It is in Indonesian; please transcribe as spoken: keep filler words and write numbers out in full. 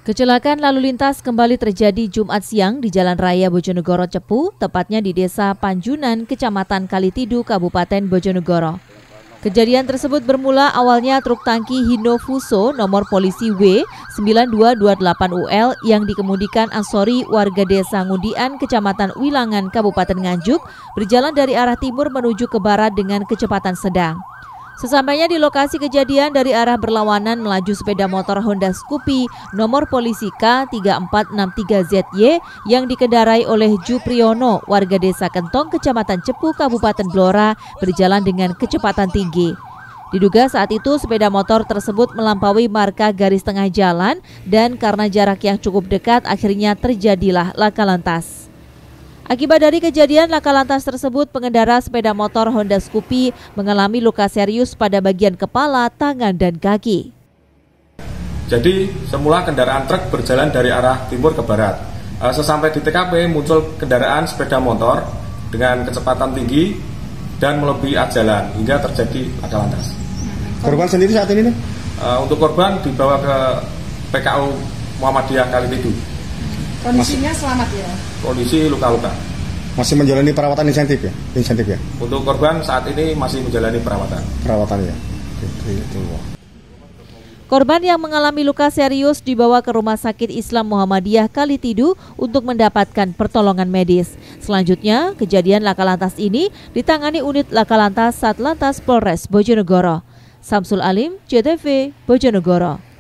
Kecelakaan lalu lintas kembali terjadi Jumat siang di Jalan Raya Bojonegoro Cepu, tepatnya di Desa Panjunan, Kecamatan Kalitidu, Kabupaten Bojonegoro. Kejadian tersebut bermula awalnya truk tangki Hino Fuso nomor polisi W sembilan dua dua delapan U L yang dikemudikan Ansori warga Desa Ngundian, Kecamatan Wilangan, Kabupaten Nganjuk, berjalan dari arah timur menuju ke barat dengan kecepatan sedang. Sesampainya di lokasi kejadian, dari arah berlawanan melaju sepeda motor Honda Scoopy nomor polisi K tiga empat enam tiga Z Y yang dikendarai oleh Jupriyono warga Desa Kentong, Kecamatan Cepu, Kabupaten Blora, berjalan dengan kecepatan tinggi. Diduga saat itu sepeda motor tersebut melampaui marka garis tengah jalan dan karena jarak yang cukup dekat akhirnya terjadilah laka lantas. Akibat dari kejadian laka lantas tersebut, pengendara sepeda motor Honda Scoopy mengalami luka serius pada bagian kepala, tangan, dan kaki. Jadi semula kendaraan truk berjalan dari arah timur ke barat. Sesampai di T K P muncul kendaraan sepeda motor dengan kecepatan tinggi dan melebihi arah jalan hingga terjadi laka lantas. Korban sendiri saat ini nih? Untuk korban dibawa ke P K U Muhammadiyah Kalitidu. Kondisinya selamat ya? Kondisi luka-luka. Masih menjalani perawatan insentif ya? Insentif ya? Untuk korban saat ini masih menjalani perawatan. Perawatan ya? Korban yang mengalami luka serius dibawa ke Rumah Sakit Islam Muhammadiyah Kalitidu untuk mendapatkan pertolongan medis. Selanjutnya, kejadian laka lantas ini ditangani unit laka lantas Satlantas Polres Bojonegoro. Samsul Alim, C T V, Bojonegoro.